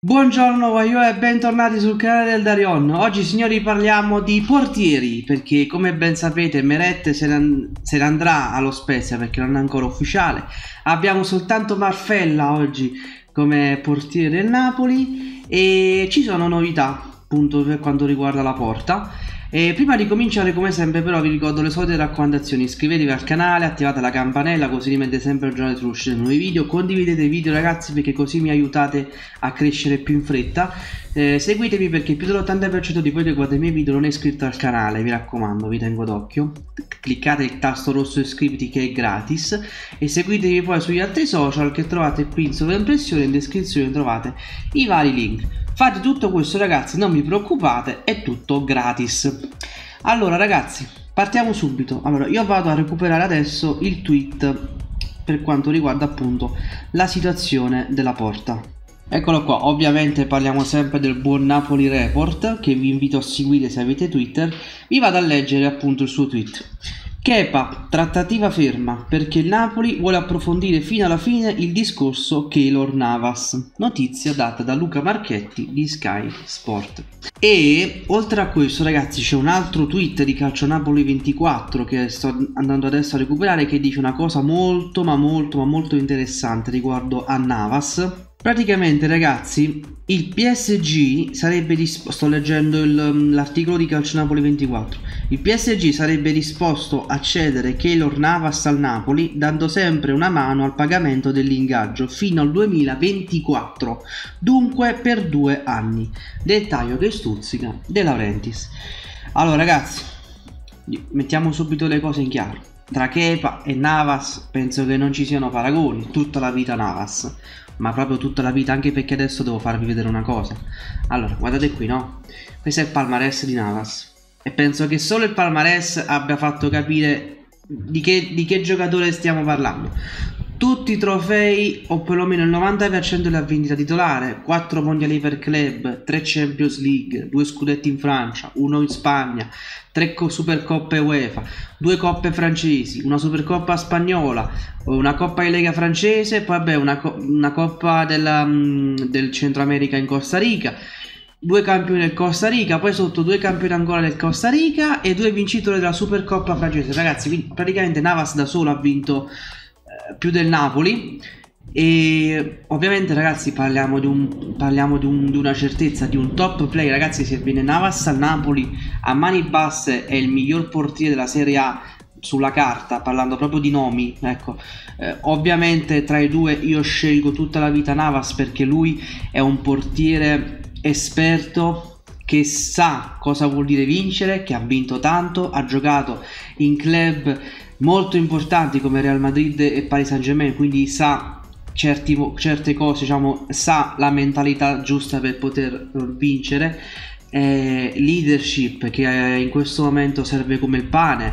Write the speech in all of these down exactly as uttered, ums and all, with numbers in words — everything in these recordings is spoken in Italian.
Buongiorno Waio e bentornati sul canale del Darion. Oggi signori parliamo di portieri, perché come ben sapete Meret se ne, se ne andrà allo Spezia perché non è ancora ufficiale. Abbiamo soltanto Marfella oggi come portiere del Napoli e ci sono novità appunto per quanto riguarda la porta. E prima di cominciare, come sempre, però vi ricordo le solite raccomandazioni: iscrivetevi al canale, attivate la campanella così rimanete sempre aggiornati sull'uscita dei nuovi video, condividete i video ragazzi perché così mi aiutate a crescere più in fretta, eh, seguitemi perché più dell'ottanta per cento di voi che guardate i miei video non è iscritto al canale, vi raccomando, vi tengo d'occhio. Cliccate il tasto rosso iscriviti che è gratis e seguitemi poi sugli altri social che trovate qui in sovraimpressione, in descrizione trovate i vari link. Fate tutto questo ragazzi, non vi preoccupate, è tutto gratis. Allora ragazzi, partiamo subito. Allora io vado a recuperare adesso il tweet per quanto riguarda appunto la situazione della porta. Eccolo qua, ovviamente parliamo sempre del buon Napoli Report che vi invito a seguire se avete Twitter. Vi vado a leggere appunto il suo tweet. Kepa, trattativa ferma perché il Napoli vuole approfondire fino alla fine il discorso Keylor Navas. Notizia data da Luca Marchetti di Sky Sport. E oltre a questo ragazzi c'è un altro tweet di Calcionapoli ventiquattro che sto andando adesso a recuperare, che dice una cosa molto ma molto ma molto interessante riguardo a Navas. Praticamente ragazzi il P S G sarebbe disposto, sto leggendo l'articolo di Calcionapoli ventiquattro, il P S G sarebbe disposto a cedere Keylor Navas al Napoli dando sempre una mano al pagamento dell'ingaggio fino al duemilaventiquattro, dunque per due anni, dettaglio che stuzzica De Laurentiis. Allora ragazzi, mettiamo subito le cose in chiaro: tra Kepa e Navas penso che non ci siano paragoni, tutta la vita Navas, ma proprio tutta la vita, anche perché adesso devo farvi vedere una cosa. Allora guardate qui, no? Questo è il palmarès di Navas e penso che solo il palmarès abbia fatto capire di che, di che giocatore stiamo parlando. Tutti i trofei, o perlomeno il novanta per cento della vendita titolare, quattro mondiali per club, tre Champions League, due scudetti in Francia, uno in Spagna, tre Supercoppe UEFA, due coppe francesi, una Supercoppa spagnola, una Coppa di Lega francese, poi vabbè una, co una Coppa della, del Centro America in Costa Rica, due campioni del Costa Rica, poi sotto due campioni ancora del Costa Rica e due vincitori della Supercoppa francese. Ragazzi, quindi praticamente Navas da solo ha vinto più del Napoli. E ovviamente ragazzi parliamo di, un, parliamo di, un, di una certezza, di un top play. Ragazzi, se viene Navas al Napoli a mani basse è il miglior portiere della Serie A sulla carta, parlando proprio di nomi, ecco. Eh, ovviamente tra i due io scelgo tutta la vita Navas perché lui è un portiere esperto che sa cosa vuol dire vincere, che ha vinto tanto, ha giocato in club molto importanti come Real Madrid e Paris Saint-Germain, quindi sa certi, certe cose, diciamo, sa la mentalità giusta per poter vincere, eh, leadership che in questo momento serve come il pane.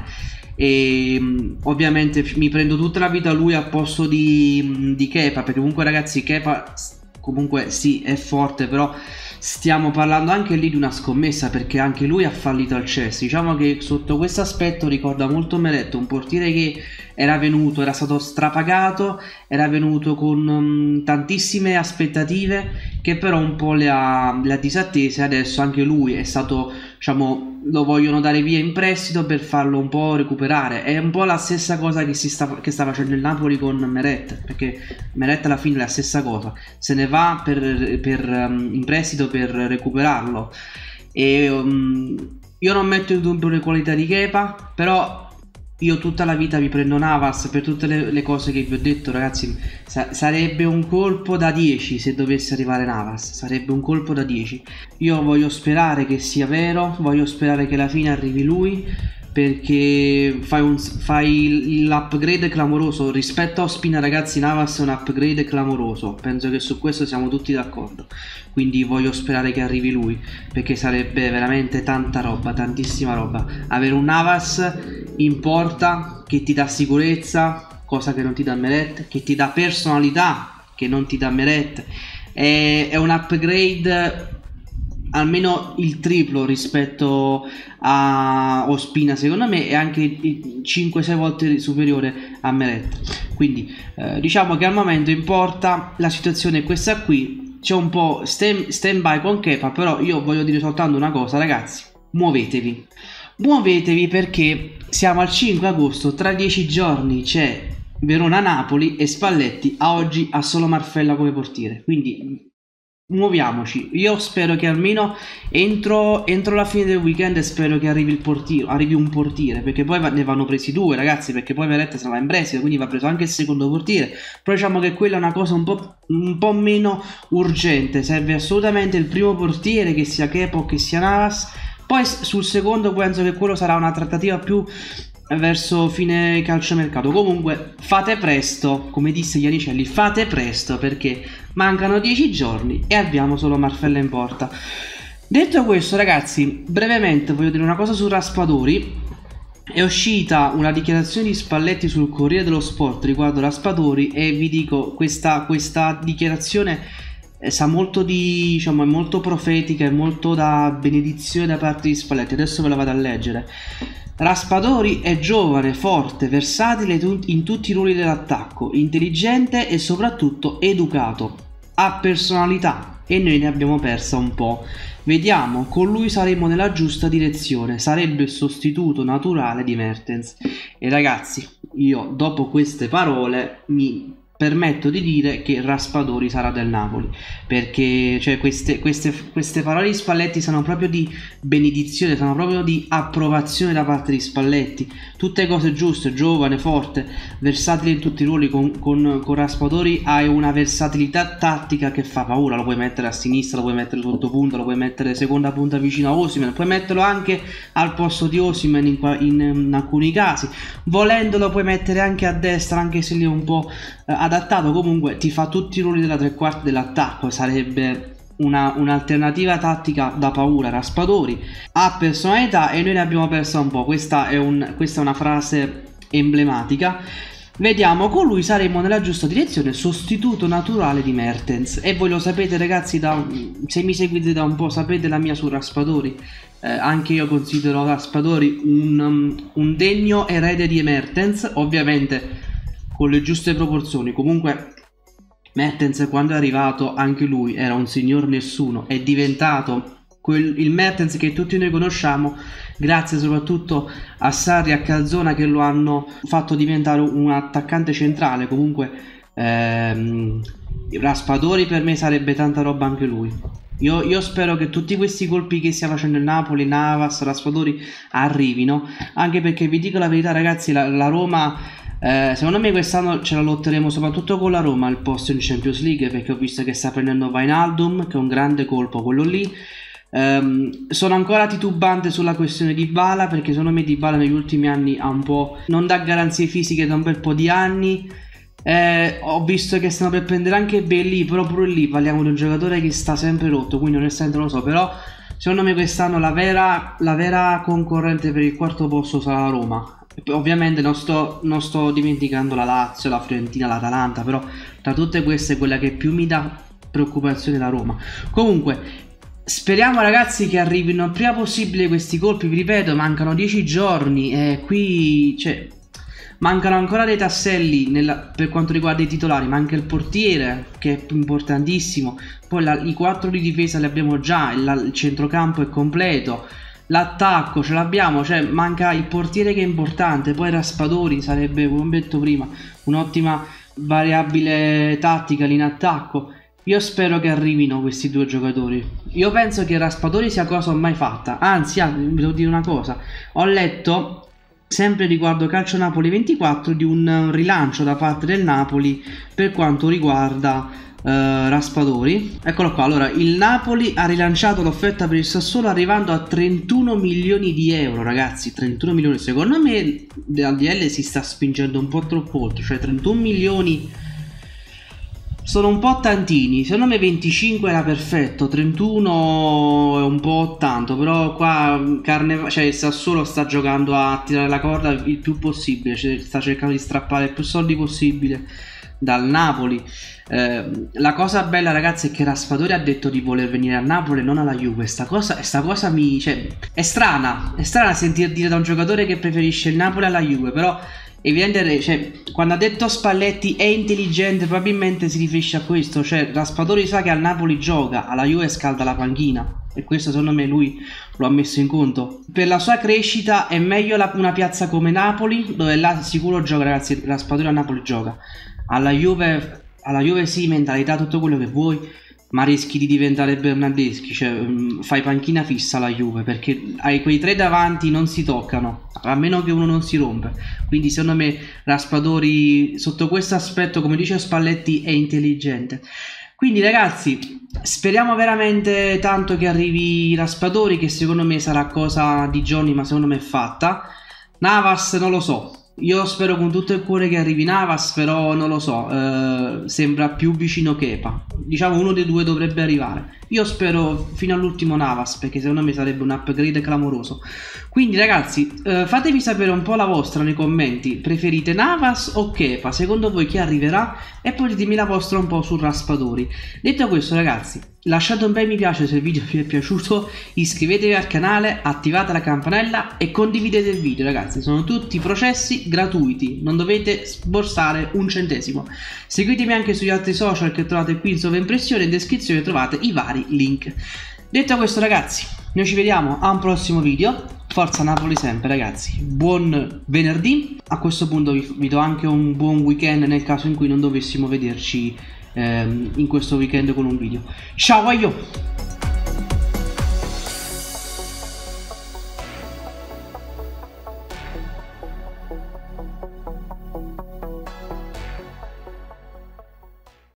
E um, ovviamente mi prendo tutta la vita lui al posto di, di Kepa, perché comunque ragazzi Kepa comunque sì è forte, però stiamo parlando anche lì di una scommessa perché anche lui ha fallito al Chelsea. Diciamo che sotto questo aspetto ricorda molto Meret, un portiere che era venuto, era stato strapagato, era venuto con um, tantissime aspettative che però un po' le ha, le ha disattese. Adesso anche lui è stato, diciamo, lo vogliono dare via in prestito per farlo un po' recuperare. È un po' la stessa cosa che, si sta, che sta facendo il Napoli con Meret, perché Meret alla fine è la stessa cosa, se ne va per, per, um, in prestito per recuperarlo. E um, io non metto in dubbio le qualità di Kepa, però io tutta la vita mi prendo Navas per tutte le, le cose che vi ho detto ragazzi. Sa sarebbe un colpo da dieci se dovesse arrivare Navas, sarebbe un colpo da dieci. Io voglio sperare che sia vero, voglio sperare che alla fine arrivi lui, perché fai, fai l'upgrade clamoroso rispetto a Ospina ragazzi. Navas è un upgrade clamoroso, penso che su questo siamo tutti d'accordo, quindi voglio sperare che arrivi lui perché sarebbe veramente tanta roba, tantissima roba avere un Navas in porta che ti dà sicurezza, cosa che non ti dà Meret, che ti dà personalità che non ti dà Meret. È, è un upgrade almeno il triplo rispetto a Ospina secondo me, e anche cinque sei volte superiore a Meret. Quindi eh, diciamo che al momento in porta la situazione è questa qui. c'è un po' stand, stand by con Kepa, però io voglio dire soltanto una cosa, ragazzi, muovetevi. Muovetevi perché siamo al cinque agosto, tra dieci giorni c'è Verona-Napoli e Spalletti a oggi ha solo Marfella come portiere, quindi muoviamoci. Io spero che almeno entro, entro la fine del weekend spero che arrivi il portiere, arrivi un portiere, perché poi ne vanno presi due, ragazzi, perché poi Meret se ne va in prestito, quindi va preso anche il secondo portiere. Però diciamo che quella è una cosa un po', un po' meno urgente, serve assolutamente il primo portiere, che sia Kepa o che sia Navas. Poi sul secondo penso che quello sarà una trattativa più verso fine calciomercato. Comunque fate presto, come disse Ianicelli, fate presto perché mancano dieci giorni e abbiamo solo Marfella in porta. Detto questo, ragazzi, brevemente voglio dire una cosa su Raspadori. È uscita una dichiarazione di Spalletti sul Corriere dello Sport riguardo Raspadori e vi dico, questa, questa dichiarazione eh, sa molto di, diciamo, è molto profetica, è molto da benedizione da parte di Spalletti. Adesso ve la vado a leggere. Raspadori è giovane, forte, versatile in tutti i ruoli dell'attacco, intelligente e soprattutto educato. Ha personalità e noi ne abbiamo persa un po'. Vediamo, con lui saremo nella giusta direzione, sarebbe il sostituto naturale di Mertens. E ragazzi, io dopo queste parole mi permetto di dire che Raspadori sarà del Napoli, perché cioè, queste, queste, queste parole di Spalletti sono proprio di benedizione, sono proprio di approvazione da parte di Spalletti. Tutte cose giuste, giovane, forte, versatile in tutti i ruoli. Con, con, con Raspadori hai una versatilità tattica che fa paura. Lo puoi mettere a sinistra, lo puoi mettere sotto punta, lo puoi mettere seconda punta vicino a Osimhen, puoi metterlo anche al posto di Osimhen in, in, in alcuni casi, volendolo puoi mettere anche a destra, anche se lì è un po' eh, adattato. Comunque ti fa tutti i ruoli della tre quarti dell'attacco, sarebbe un'alternativa un tattica da paura. Raspadori ha personalità e noi ne abbiamo persa un po'. Questa è, un, questa è una frase emblematica. Vediamo, con lui saremo nella giusta direzione, sostituto naturale di Mertens. E voi lo sapete, ragazzi, da, se mi seguite da un po' sapete la mia su Raspadori. Eh, anche io considero Raspadori un, um, un degno erede di Mertens, ovviamente con le giuste proporzioni. Comunque Mertens quando è arrivato anche lui era un signor nessuno, è diventato quel, il Mertens che tutti noi conosciamo grazie soprattutto a Sarri e a Calzona, che lo hanno fatto diventare un attaccante centrale. Comunque ehm, Raspadori per me sarebbe tanta roba anche lui. Io, io spero che tutti questi colpi che stia facendo il Napoli, Navas, Raspadori arrivino, anche perché vi dico la verità, ragazzi, la, la Roma Eh, secondo me quest'anno ce la lotteremo soprattutto con la Roma il posto in Champions League, perché ho visto che sta prendendo Wijnaldum, che è un grande colpo quello lì. Um, sono ancora titubante sulla questione di Dybala, perché secondo me Dybala negli ultimi anni ha un po' non dà garanzie fisiche da un bel po' di anni. Eh, ho visto che stanno per prendere anche Belli, però pure lì parliamo di un giocatore che sta sempre rotto, quindi onestamente non lo so. Però secondo me quest'anno la vera, la vera concorrente per il quarto posto sarà la Roma. Ovviamente non sto, non sto dimenticando la Lazio, la Fiorentina, l'Atalanta, però tra tutte queste quella che più mi dà preoccupazione è la Roma. Comunque speriamo, ragazzi, che arrivino il prima possibile questi colpi. Vi ripeto, mancano dieci giorni e qui cioè, mancano ancora dei tasselli nella, per quanto riguarda i titolari. Manca il portiere, che è importantissimo. Poi la, i quattro di difesa li abbiamo già, il, il centrocampo è completo, l'attacco ce l'abbiamo, cioè manca il portiere che è importante. Poi Raspadori sarebbe, come ho detto prima, un'ottima variabile tattica lì in attacco. Io spero che arrivino questi due giocatori. Io penso che Raspadori sia cosa mai fatta. Anzi, ah, vi devo dire una cosa. Ho letto, sempre riguardo Calcio Napoli ventiquattro, di un rilancio da parte del Napoli per quanto riguarda Uh, Raspadori. Eccolo qua. Allora, il Napoli ha rilanciato l'offerta per il Sassuolo arrivando a trentuno milioni di euro, ragazzi. trentuno milioni. Secondo me la D L si sta spingendo un po' troppo oltre. Cioè trentuno milioni sono un po' tantini. Secondo me venticinque era perfetto, trentuno è un po' tanto. Però qua carne, cioè il Sassuolo sta giocando a tirare la corda il più possibile, cioè, sta cercando di strappare il più soldi possibile dal Napoli. Eh, la cosa bella, ragazzi, è che Raspadori ha detto di voler venire a Napoli e non alla Juve. Sta cosa, sta cosa mi, cioè, è strana, è strana sentir dire da un giocatore che preferisce il Napoli alla Juve, però evidente, cioè, quando ha detto Spalletti è intelligente, probabilmente si riferisce a questo, cioè Raspadori sa che al Napoli gioca, alla Juve scalda la panchina, e questo secondo me lui lo ha messo in conto. Per la sua crescita è meglio la, una piazza come Napoli, dove là sicuro gioca, ragazzi. Raspadori a Napoli gioca, alla Juve, alla Juve sì, mentalità, tutto quello che vuoi, ma rischi di diventare Bernardeschi, cioè um, fai panchina fissa alla Juve, perché hai quei tre davanti, non si toccano, a meno che uno non si rompe. Quindi secondo me Raspadori sotto questo aspetto, come dice Spalletti, è intelligente. Quindi ragazzi, speriamo veramente tanto che arrivi Raspadori, che secondo me sarà cosa di giorni, ma secondo me è fatta. Navas non lo so. Io spero con tutto il cuore che arrivi Navas, però non lo so, eh, sembra più vicino Kepa. Diciamo uno dei due dovrebbe arrivare. Io spero fino all'ultimo Navas, perché secondo me sarebbe un upgrade clamoroso. Quindi ragazzi, eh, fatemi sapere un po' la vostra nei commenti. Preferite Navas o Kepa? Secondo voi chi arriverà? E poi ditemi la vostra un po' su Raspadori. Detto questo ragazzi, lasciate un bel mi piace se il video vi è piaciuto, iscrivetevi al canale, attivate la campanella e condividete il video ragazzi. Sono tutti processi gratuiti, non dovete sborsare un centesimo. Seguitemi anche sugli altri social che trovate qui in sovraimpressione, in descrizione trovate i vari link. Detto questo ragazzi, noi ci vediamo a un prossimo video. Forza Napoli sempre ragazzi, buon venerdì. A questo punto vi, vi do anche un buon weekend nel caso in cui non dovessimo vederci ehm, in questo weekend con un video. Ciao a io!